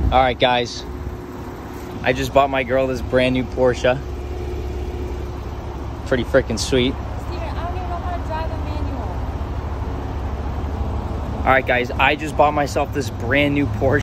All right, guys. I just bought my girl this brand new Porsche. Pretty freaking sweet. Steven, I don't even know how to drive a manual. All right, guys. I just bought myself this brand new Porsche.